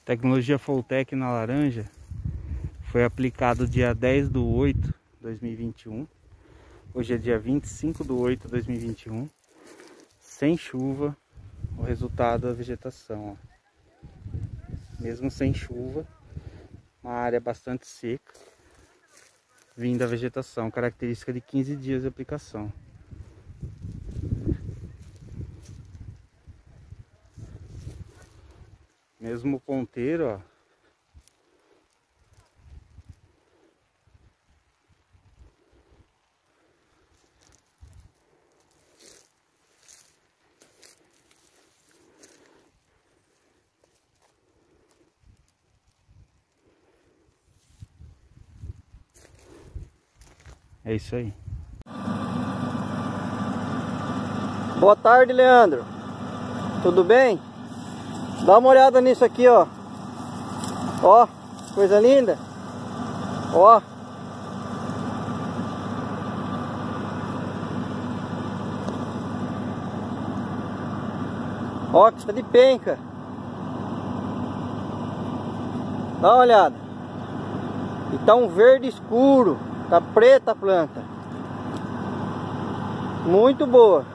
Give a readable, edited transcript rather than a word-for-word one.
Tecnologia Fulltech na laranja foi aplicado dia 10/8/2021. Hoje é dia 25/8/2021. Sem chuva, o resultado da vegetação, ó. Mesmo sem chuva, uma área bastante seca, vindo a vegetação, característica de 15 dias de aplicação. Mesmo o ponteiro, ó. É isso aí. Boa tarde, Leandro. Tudo bem? Dá uma olhada nisso aqui, ó. Ó, coisa linda. Ó. Ó, que está de penca. Dá uma olhada. E tá um verde escuro. Tá preta a planta. Muito boa.